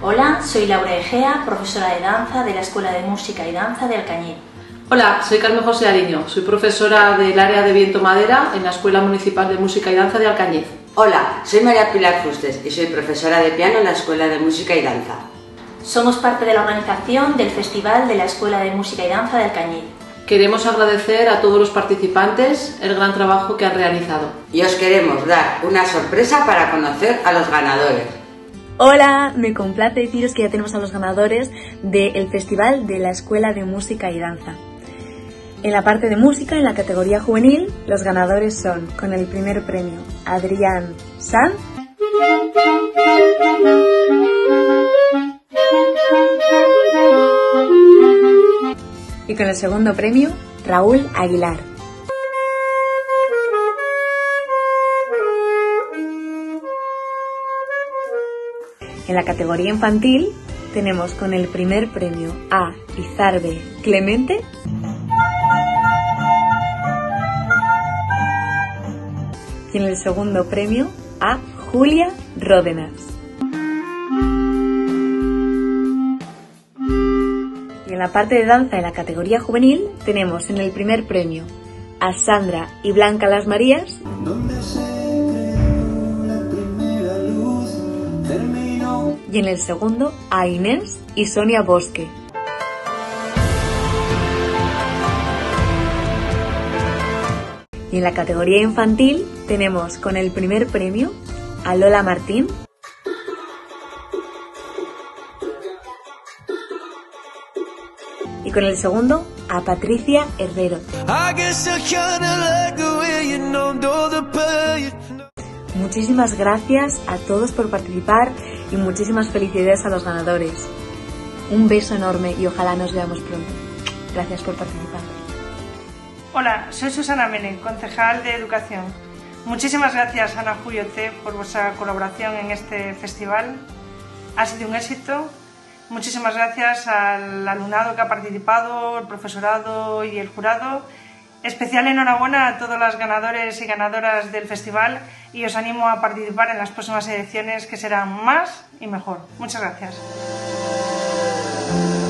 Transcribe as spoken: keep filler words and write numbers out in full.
Hola, soy Laura Egea, profesora de danza de la Escuela de Música y Danza de Alcañiz. Hola, soy Carmen José Ariño, soy profesora del área de viento madera en la Escuela Municipal de Música y Danza de Alcañiz. Hola, soy María Pilar Fustes y soy profesora de piano en la Escuela de Música y Danza. Somos parte de la organización del Festival de la Escuela de Música y Danza de Alcañiz. Queremos agradecer a todos los participantes el gran trabajo que han realizado. Y os queremos dar una sorpresa para conocer a los ganadores. Hola, me complace deciros que ya tenemos a los ganadores del Festival de la Escuela de Música y Danza. En la parte de música, en la categoría juvenil, los ganadores son, con el primer premio, Adrián Sanz. Y con el segundo premio, Raúl Aguilar. En la categoría infantil tenemos con el primer premio a Izarbe Clemente y en el segundo premio a Julia Ródenas. Y en la parte de danza en la categoría juvenil tenemos en el primer premio a Sandra y Blanca Las Marías y en el segundo a Inés y Sonia Bosque. Y en la categoría infantil tenemos con el primer premio a Lola Martín y con el segundo a Patricia Herrero. Muchísimas gracias a todos por participar y muchísimas felicidades a los ganadores. Un beso enorme y ojalá nos veamos pronto. Gracias por participar. Hola, soy Susana Menem, concejal de Educación. Muchísimas gracias, Ana Julio C, por vuestra colaboración en este festival. Ha sido un éxito. Muchísimas gracias al alumnado que ha participado, el profesorado y el jurado. Especial enhorabuena a todos los ganadores y ganadoras del festival y os animo a participar en las próximas ediciones que serán más y mejor. Muchas gracias.